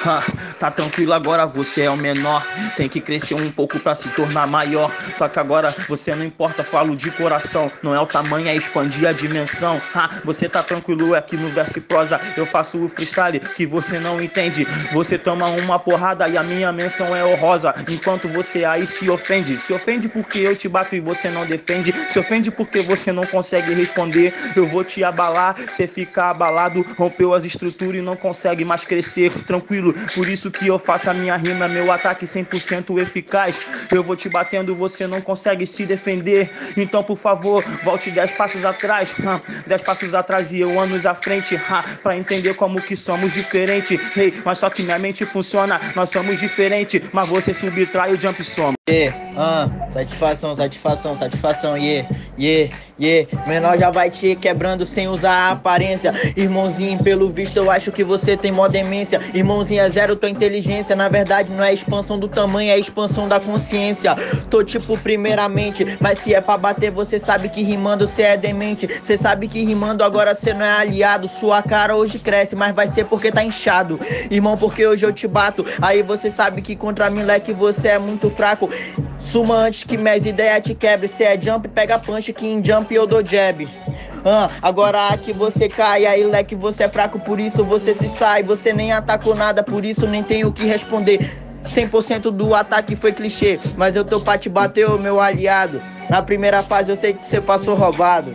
Tá tranquilo agora, você é o menor. Tem que crescer um pouco pra se tornar maior. Só que agora você não importa, falo de coração. Não é o tamanho, é expandir a dimensão. Você tá tranquilo aqui no verso e prosa. Eu faço o freestyle que você não entende. Você toma uma porrada e a minha menção é honrosa. Enquanto você aí se ofende. Se ofende porque eu te bato e você não defende. Se ofende porque você não consegue responder. Eu vou te abalar, você fica abalado. Rompeu as estruturas e não consegue mais crescer. Tranquilo, por isso que eu faço a minha rima, meu ataque 100% eficaz. Eu vou te batendo, você não consegue se defender. Então por favor, volte 10 passos atrás, 10 passos atrás e eu anos à frente, pra entender como que somos diferentes. Hey, mas só que minha mente funciona, nós somos diferentes, mas você subtrai o jump soma. Satisfação, satisfação, satisfação, menor já vai te quebrando sem usar a aparência. Irmãozinho, pelo visto eu acho que você tem mó demência. Irmãozinho, é zero tua inteligência. Na verdade não é expansão do tamanho, é expansão da consciência. Tô tipo primeiramente, mas se é pra bater você sabe que rimando cê é demente. Cê sabe que rimando agora cê não é aliado. Sua cara hoje cresce, mas vai ser porque tá inchado. Irmão, porque hoje eu te bato. Aí você sabe que contra mim, leque, você é muito fraco. Suma antes que minhas ideias te quebre. Se é jump, pega punch, que em jump eu dou jab. Agora aqui você cai, aí leque, você é fraco, por isso você se sai. Você nem atacou nada, por isso nem tenho o que responder. 100% do ataque foi clichê, mas eu tô pra te bater, ô meu aliado. Na primeira fase eu sei que você passou roubado.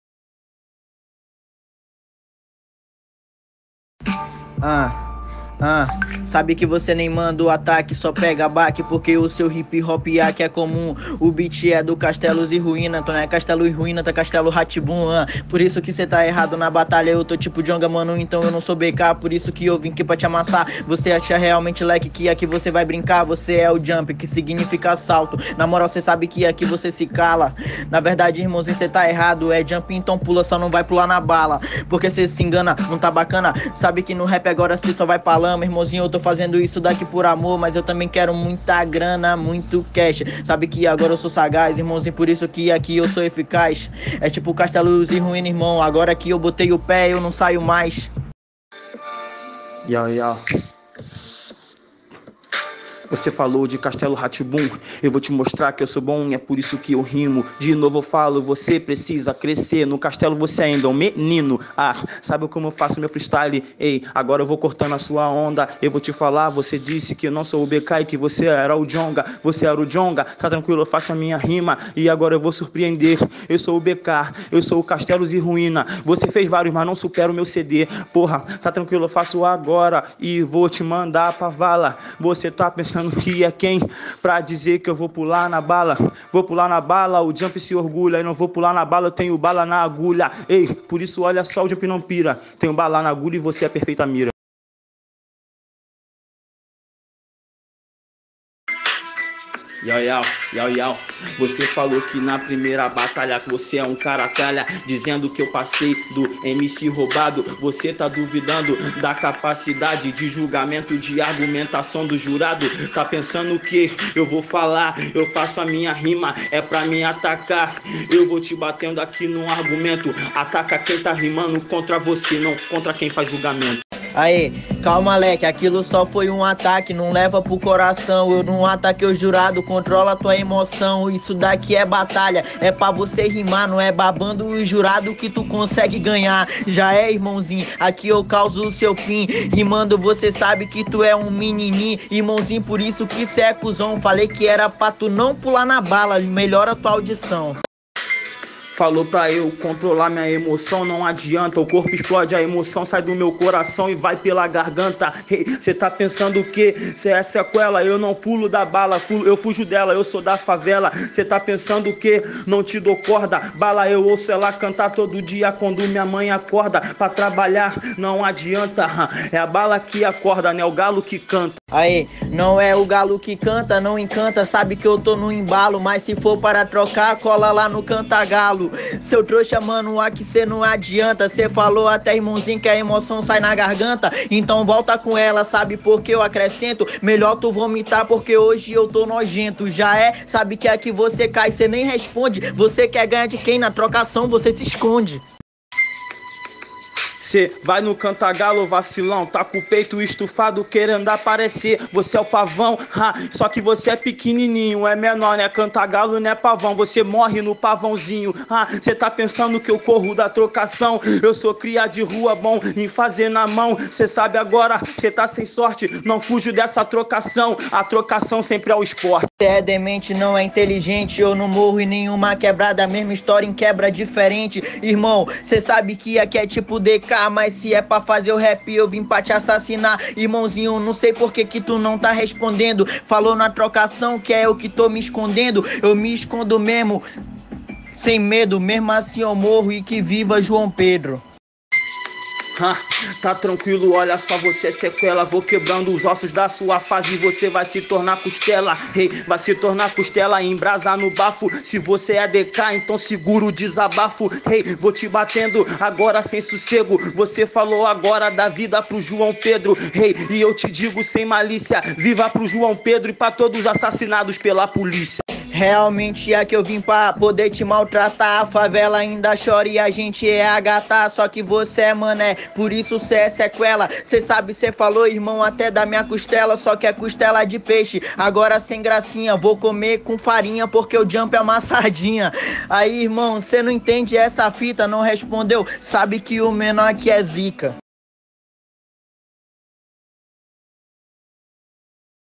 Sabe que você nem manda o ataque, só pega baque, porque o seu hip hop aqui é comum. O beat é do Castelos e Ruína, então não é Castelo e Ruína, tá Castelo Rá-Tim-Bum. Por isso que cê tá errado na batalha, eu tô tipo Djonga, mano, então eu não sou BK. Por isso que eu vim aqui pra te amassar. Você acha realmente, leque, que aqui você vai brincar? Você é o jump, que significa salto. Na moral, cê sabe que aqui você se cala. Na verdade, irmãozinho, cê tá errado. É jump, então pula, só não vai pular na bala. Porque cê se engana, não tá bacana. Sabe que no rap agora cê só vai pra lama. Irmãozinho, eu tô fazendo isso daqui por amor, mas eu também quero muita grana, muito cash. Sabe que agora eu sou sagaz, irmãozinho, por isso que aqui eu sou eficaz. É tipo Castelos e Ruína, irmão. Agora que eu botei o pé, eu não saio mais. Você falou de Castelo Rá-Tim-Bum, eu vou te mostrar que eu sou bom, é por isso que eu rimo. De novo eu falo, você precisa crescer. No castelo você ainda é um menino. Sabe como eu faço meu freestyle? Ei, agora eu vou cortando a sua onda. Eu vou te falar, você disse que eu não sou o BK e que você era o Djonga. Você era o Djonga, tá tranquilo, eu faço a minha rima. E agora eu vou surpreender. Eu sou o BK, eu sou o Castelos e Ruína. Você fez vários, mas não supera o meu CD. Porra, tá tranquilo, eu faço agora e vou te mandar pra vala. Você tá pensando que é quem pra dizer que eu vou pular na bala? Vou pular na bala, o jump se orgulha. E não vou pular na bala, eu tenho bala na agulha. Ei, por isso olha só, o jump não pira. Tenho bala na agulha e você é a perfeita mira. Você falou que na primeira batalha que você é um cara calha, dizendo que eu passei do MC roubado. Você tá duvidando da capacidade de julgamento, de argumentação do jurado. Tá pensando que eu vou falar, eu faço a minha rima, é pra me atacar. Eu vou te batendo aqui num argumento. Ataca quem tá rimando contra você, não contra quem faz julgamento. Aí, calma, leque, aquilo só foi um ataque, não leva pro coração. Eu não ataquei o jurado, controla tua emoção. Isso daqui é batalha, é pra você rimar. Não é babando o jurado que tu consegue ganhar. Já é, irmãozinho, aqui eu causo o seu fim. Rimando você sabe que tu é um menininho. Irmãozinho, por isso que cê é cuzão. Falei que era pra tu não pular na bala, melhora tua audição. Falou pra eu controlar minha emoção, não adianta. O corpo explode, a emoção sai do meu coração e vai pela garganta. Hey, cê tá pensando o quê? Cê é sequela, eu não pulo da bala, eu fujo dela, eu sou da favela. Cê tá pensando o quê? Não te dou corda. Bala eu ouço ela cantar todo dia quando minha mãe acorda. Pra trabalhar não adianta, é a bala que acorda, né? O galo que canta. Aí, não é o galo que canta, não encanta. Sabe que eu tô no embalo, mas se for para trocar, cola lá no cantagalo. Seu trouxa, mano, aqui cê não adianta. Cê falou até, irmãozinho, que a emoção sai na garganta. Então volta com ela, sabe por que eu acrescento? Melhor tu vomitar porque hoje eu tô nojento. Já é, sabe que aqui você cai, cê nem responde. Você quer ganhar de quem? Na trocação você se esconde. Cê vai no Cantagalo, vacilão, tá com o peito estufado querendo aparecer. Você é o pavão, só que você é pequenininho, é menor, né? Cantagalo não é pavão, você morre no pavãozinho. Cê tá pensando que eu corro da trocação? Eu sou cria de rua, bom em fazer na mão. Cê sabe agora, cê tá sem sorte, não fujo dessa trocação. A trocação sempre é o esporte. Cê é demente, não é inteligente. Eu não morro em nenhuma quebrada, mesma história em quebra diferente. Irmão, cê sabe que aqui é tipo DK, mas se é pra fazer o rap eu vim pra te assassinar. Irmãozinho, não sei por que tu não tá respondendo. Falou na trocação que é eu que tô me escondendo. Eu me escondo mesmo, sem medo, mesmo assim eu morro e que viva João Pedro. Tá tranquilo, olha só, você é sequela. Vou quebrando os ossos da sua fase e você vai se tornar costela. Vai se tornar costela e embrasar no bafo. Se você é DK, então segura o desabafo. Vou te batendo agora sem sossego. Você falou agora da vida pro João Pedro. E eu te digo sem malícia, viva pro João Pedro e pra todos assassinados pela polícia. Realmente é que eu vim pra poder te maltratar. A favela ainda chora e a gente é a gata. Só que você é mané, por isso cê é sequela. Cê sabe, cê falou, irmão, até da minha costela. Só que é costela de peixe, agora sem gracinha. Vou comer com farinha porque o jump é uma sardinha. Aí, irmão, cê não entende essa fita, não respondeu. Sabe que o menor aqui é zica.